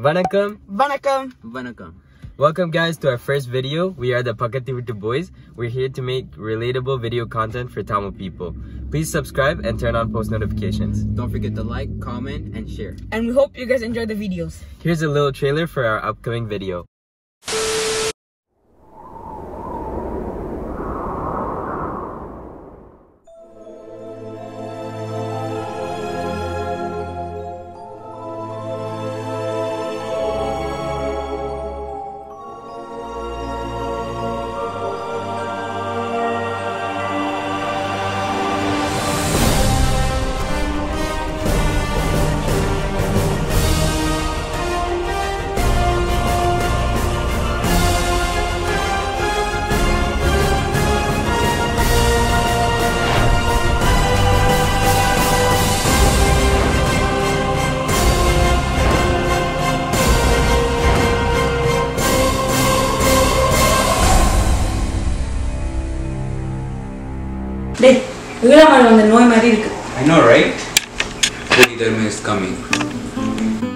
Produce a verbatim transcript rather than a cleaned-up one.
Vanakkam. Vanakkam. Vanakkam. Welcome guys to our first video. We are the Pakkathuveetu boys. We're here to make relatable video content for Tamil people. Please subscribe and turn on post notifications. Don't forget to like, comment, and share. And we hope you guys enjoy the videos. Here's a little trailer for our upcoming video. Hey, I know, right? Holy Dharma is coming.